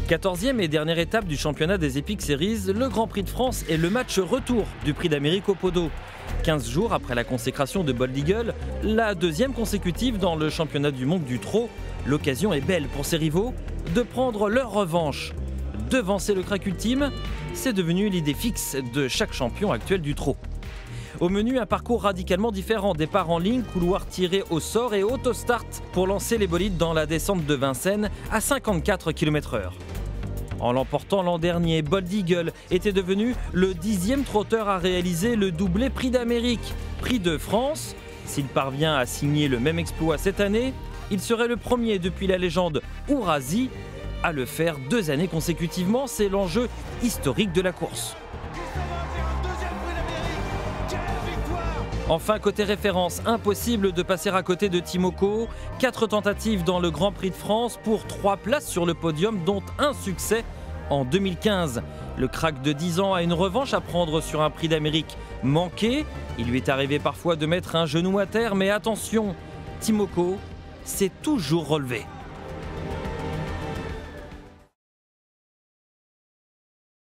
14e et dernière étape du championnat des Epic Series, le Grand Prix de France est le match retour du Prix d'Amérique au Podo. 15 jours après la consécration de Bold Eagle, la deuxième consécutive dans le championnat du monde du trot, l'occasion est belle pour ses rivaux de prendre leur revanche. Devancer le crack ultime, c'est devenu l'idée fixe de chaque champion actuel du trot. Au menu, un parcours radicalement différent, départ en ligne, couloir tiré au sort et autostart pour lancer les bolides dans la descente de Vincennes à 54 km/h. En l'emportant l'an dernier, Bold Eagle était devenu le 10e trotteur à réaliser le doublé Prix d'Amérique, Prix de France. S'il parvient à signer le même exploit cette année, il serait le premier depuis la légende Ourasi à le faire 2 années consécutivement. C'est l'enjeu historique de la course. Enfin, côté référence, impossible de passer à côté de Timoko. 4 tentatives dans le Grand Prix de France pour 3 places sur le podium, dont un succès en 2015. Le crack de 10 ans a une revanche à prendre sur un Prix d'Amérique manqué. Il lui est arrivé parfois de mettre un genou à terre, mais attention, Timoko s'est toujours relevé.